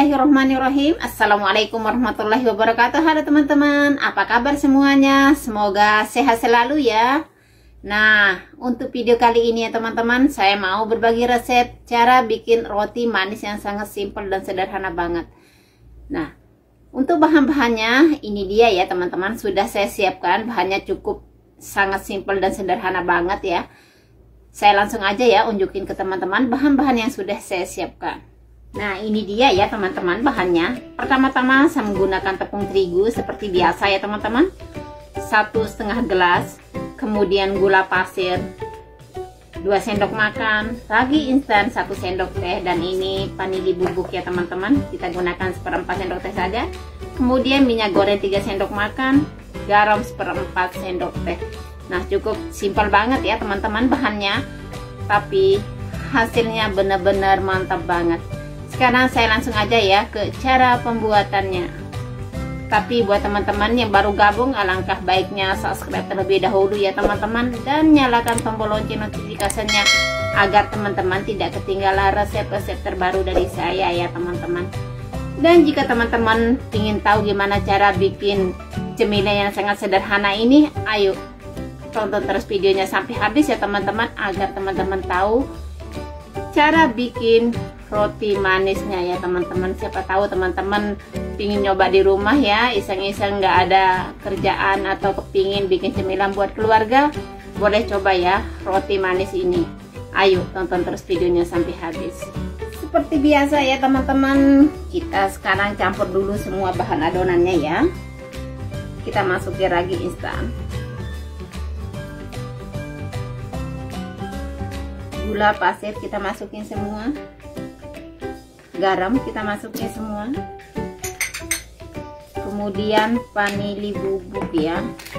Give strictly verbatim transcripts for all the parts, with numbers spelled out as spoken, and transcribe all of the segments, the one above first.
Bismillahirrahmanirrahim. Assalamualaikum warahmatullahi wabarakatuh. Halo teman-teman, apa kabar semuanya? Semoga sehat selalu ya. Nah, untuk video kali ini ya teman-teman, saya mau berbagi resep cara bikin roti manis yang sangat simpel dan sederhana banget. Nah, untuk bahan-bahannya ini dia ya teman-teman, sudah saya siapkan. Bahannya cukup sangat simpel dan sederhana banget ya. Saya langsung aja ya unjukin ke teman-teman bahan-bahan yang sudah saya siapkan. Nah, ini dia ya teman-teman bahannya. Pertama-tama saya menggunakan tepung terigu seperti biasa ya teman-teman, satu setengah gelas. Kemudian gula pasir dua sendok makan, ragi instan satu sendok teh, dan ini vanili bubuk ya teman-teman, kita gunakan seperempat sendok teh saja. Kemudian minyak goreng tiga sendok makan, garam seperempat sendok teh. Nah, cukup simpel banget ya teman-teman bahannya, tapi hasilnya benar-benar mantap banget. Sekarang saya langsung aja ya ke cara pembuatannya. Tapi buat teman-teman yang baru gabung, alangkah baiknya subscribe terlebih dahulu ya teman-teman, dan nyalakan tombol lonceng notifikasinya agar teman-teman tidak ketinggalan resep-resep terbaru dari saya ya teman-teman. Dan jika teman-teman ingin tahu gimana cara bikin cemilan yang sangat sederhana ini, ayo tonton terus videonya sampai habis ya teman-teman, agar teman-teman tahu cara bikin roti manisnya ya teman-teman. Siapa tahu teman-teman pingin nyoba di rumah ya, iseng-iseng nggak ada kerjaan atau kepingin bikin cemilan buat keluarga, boleh coba ya roti manis ini. Ayo tonton terus videonya sampai habis. Seperti biasa ya teman-teman, kita sekarang campur dulu semua bahan adonannya ya. Kita masukin ragi instan, gula pasir kita masukin semua, garam kita masukin semua, kemudian vanili bubuk ya,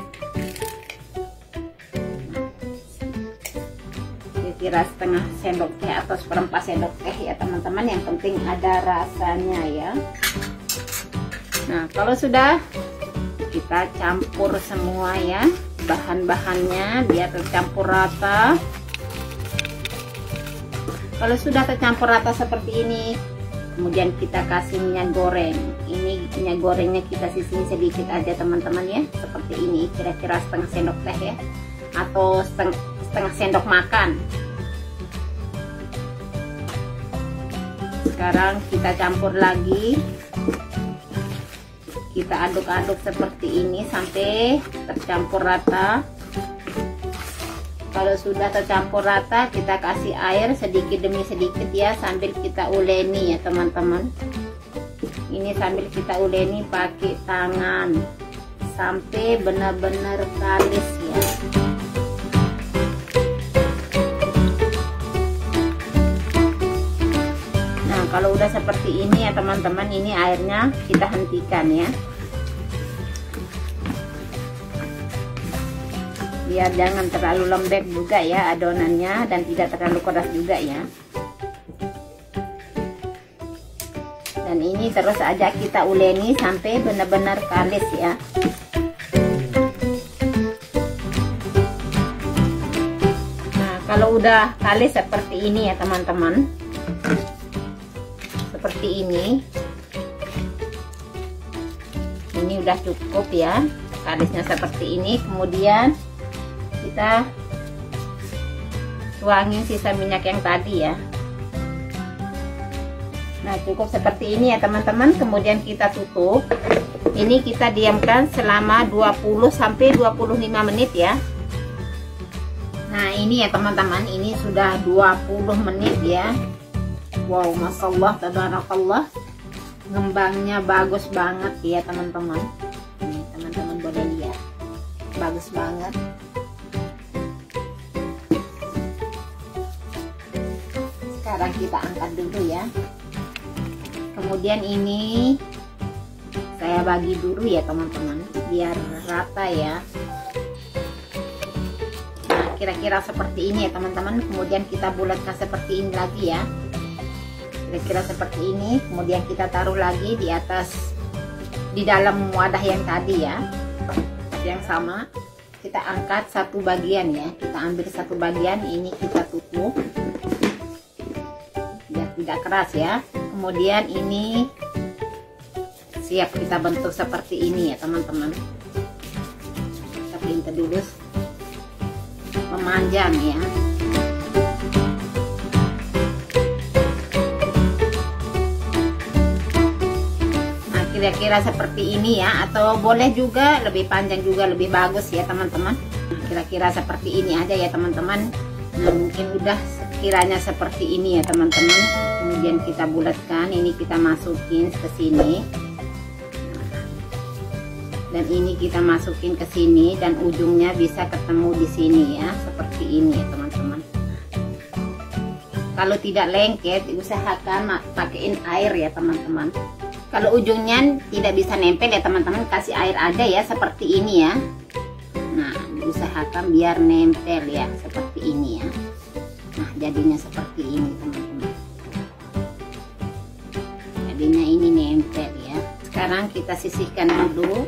kira-kira setengah sendok teh atau seperempat sendok teh ya teman-teman, yang penting ada rasanya ya. Nah, kalau sudah kita campur semua ya bahan-bahannya biar tercampur rata. Kalau sudah tercampur rata seperti ini, kemudian kita kasih minyak goreng. Ini minyak gorengnya kita sisihin sedikit aja teman-teman ya, seperti ini, kira-kira setengah sendok teh ya, atau setengah, setengah sendok makan. Sekarang kita campur lagi, kita aduk-aduk seperti ini sampai tercampur rata. Kalau sudah tercampur rata, kita kasih air sedikit demi sedikit ya, sambil kita uleni ya teman-teman. Ini sambil kita uleni pakai tangan sampai benar-benar kalis ya. Nah, kalau udah seperti ini ya teman-teman, ini airnya kita hentikan ya, biar jangan terlalu lembek juga ya adonannya, dan tidak terlalu keras juga ya. Dan ini terus aja kita uleni sampai benar-benar kalis ya. Nah, kalau udah kalis seperti ini ya teman-teman, seperti ini, ini udah cukup ya kalisnya seperti ini. Kemudian kita tuangin sisa minyak yang tadi ya. Nah, cukup seperti ini ya teman-teman. Kemudian kita tutup. Ini kita diamkan selama dua puluh sampai dua puluh lima menit ya. Nah, ini ya teman-teman, ini sudah dua puluh menit ya. Wow, masya Allah, tabarakallah, ngembangnya bagus banget ya teman-teman. Nih teman-teman boleh lihat, bagus banget. Sekarang kita angkat dulu ya. Kemudian ini saya bagi dulu ya teman-teman, biar rata ya. Nah, kira-kira seperti ini ya teman-teman. Kemudian kita bulatkan seperti ini lagi ya, kira-kira seperti ini. Kemudian kita taruh lagi di atas, di dalam wadah yang tadi ya, yang sama. Kita angkat satu bagian ya, kita ambil satu bagian, ini kita tutup biar tidak keras ya. Kemudian ini siap kita bentuk seperti ini ya teman-teman. Kita pinter dulu memanjang ya. Nah kira-kira seperti ini ya, atau boleh juga lebih panjang juga lebih bagus ya teman-teman. Nah, kira-kira seperti ini aja ya teman-teman. Nah mungkin udah kiranya seperti ini ya teman-teman. Kemudian kita bulatkan, ini kita masukin ke sini. Dan ini kita masukin ke sini dan ujungnya bisa ketemu di sini ya, seperti ini ya teman-teman. Kalau tidak lengket, usahakan pakaiin air ya teman-teman. Kalau ujungnya tidak bisa nempel ya teman-teman, kasih air aja ya seperti ini ya. Nah, usahakan biar nempel ya seperti ini ya. Nah, jadinya seperti ini teman-teman. Jadinya ini nempel ya. Sekarang kita sisihkan dulu.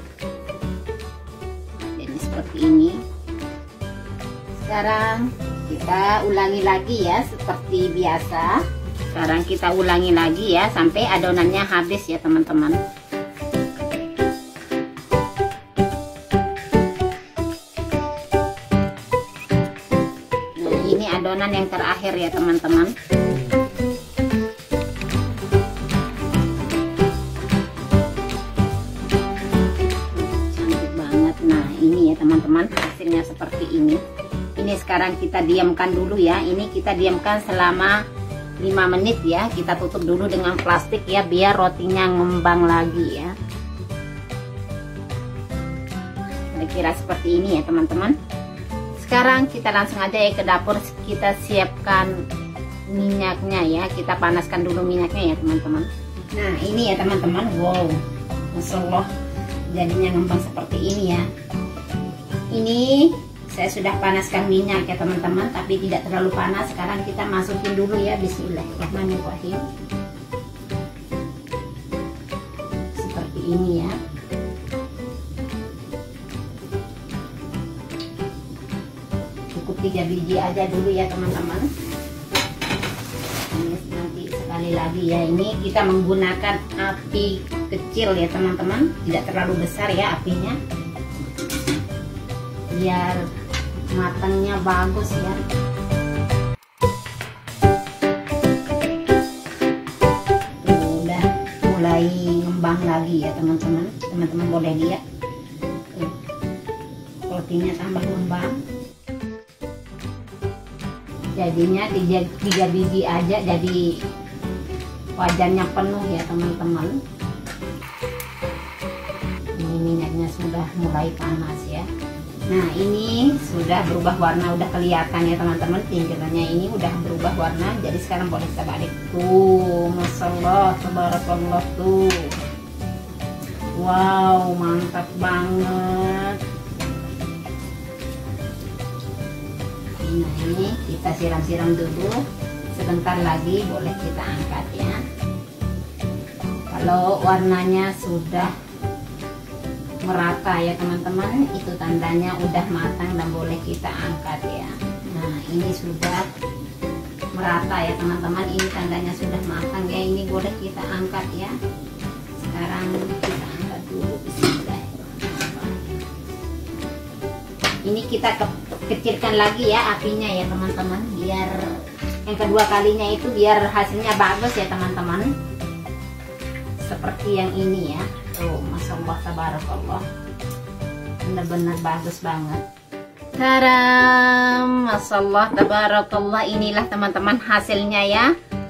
Seperti ini. Sekarang kita ulangi lagi ya seperti biasa. Sekarang kita ulangi lagi ya sampai adonannya habis ya teman-teman. Nah ini adonan yang terakhir ya teman-teman. Teman-teman, hasilnya seperti ini. Ini sekarang kita diamkan dulu ya. Ini kita diamkan selama lima menit ya. Kita tutup dulu dengan plastik ya biar rotinya ngembang lagi ya. Kira-kira seperti ini ya teman-teman. Sekarang kita langsung aja ya ke dapur. Kita siapkan minyaknya ya. Kita panaskan dulu minyaknya ya teman-teman. Nah ini ya teman-teman. Wow, Masya Allah, jadinya ngembang seperti ini ya. Ini saya sudah panaskan minyak ya teman-teman, tapi tidak terlalu panas. Sekarang kita masukin dulu ya. Bismillahirrahmanirrahim. Seperti ini ya. Cukup tiga biji aja dulu ya teman-teman. Ini nanti sekali lagi ya. Ini kita menggunakan api kecil ya teman-teman, tidak terlalu besar ya apinya, biar matangnya bagus ya. Tuh, udah mulai ngembang lagi ya teman-teman. Teman-teman boleh lihat. Tuh, rotinya tambah ngembang. Jadinya tiga, tiga biji aja jadi wajannya penuh ya teman-teman. Ini minyaknya sudah mulai panas ya. Nah ini sudah berubah warna, udah kelihatan ya teman-teman, pinggirannya ini udah berubah warna. Jadi sekarang boleh kita balik. Tuh, Masya Allah, tabarakallah tuh. Wow, mantap banget. Nah ini kita siram-siram dulu. Sebentar lagi boleh kita angkat ya. Kalau warnanya sudah merata ya teman-teman, itu tandanya udah matang dan boleh kita angkat ya. Nah ini sudah merata ya teman-teman, ini tandanya sudah matang ya. Ini boleh kita angkat ya. Sekarang kita angkat dulu. Bismillahirrahmanirrahim. Ini kita ke kecilkan lagi ya apinya ya teman-teman, biar yang kedua kalinya itu biar hasilnya bagus ya teman-teman. Seperti yang ini ya. Tuh, Masya Allah, tabarakallah, benar-benar bagus banget. Taram, Masya Allah, tabarakallah. Inilah teman-teman hasilnya ya.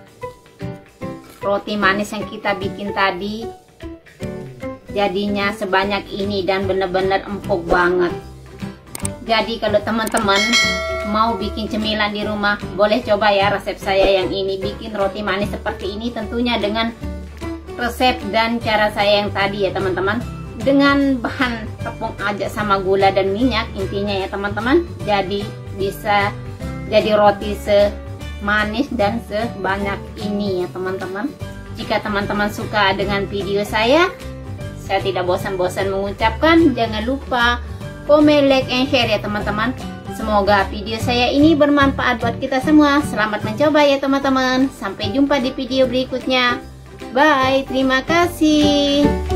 Roti manis yang kita bikin tadi jadinya sebanyak ini dan benar-benar empuk banget. Jadi kalau teman-teman mau bikin cemilan di rumah, boleh coba ya resep saya yang ini. Bikin roti manis seperti ini tentunya dengan resep dan cara saya yang tadi ya teman-teman, dengan bahan tepung aja sama gula dan minyak intinya ya teman-teman. Jadi bisa jadi roti semanis dan sebanyak ini ya teman-teman. Jika teman-teman suka dengan video saya, saya tidak bosan-bosan mengucapkan jangan lupa komen, like, and share ya teman-teman. Semoga video saya ini bermanfaat buat kita semua. Selamat mencoba ya teman-teman. Sampai jumpa di video berikutnya. Bye, terima kasih.